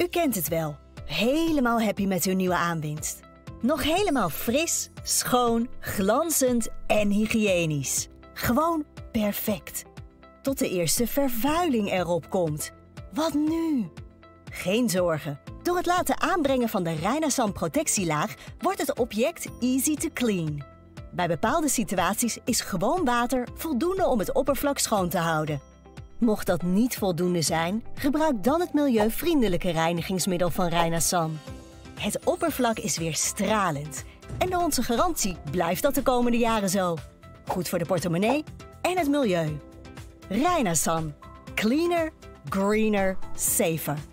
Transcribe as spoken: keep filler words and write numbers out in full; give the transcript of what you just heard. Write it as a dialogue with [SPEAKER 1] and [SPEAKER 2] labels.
[SPEAKER 1] U kent het wel. Helemaal happy met uw nieuwe aanwinst. Nog helemaal fris, schoon, glanzend en hygiënisch. Gewoon perfect. Tot de eerste vervuiling erop komt. Wat nu? Geen zorgen. Door het laten aanbrengen van de Reinasan protectielaag wordt het object easy to clean. Bij bepaalde situaties is gewoon water voldoende om het oppervlak schoon te houden. Mocht dat niet voldoende zijn, gebruik dan het milieuvriendelijke reinigingsmiddel van Reinasan. Het oppervlak is weer stralend en door onze garantie blijft dat de komende jaren zo. Goed voor de portemonnee en het milieu. Reinasan. Cleaner, greener, safer.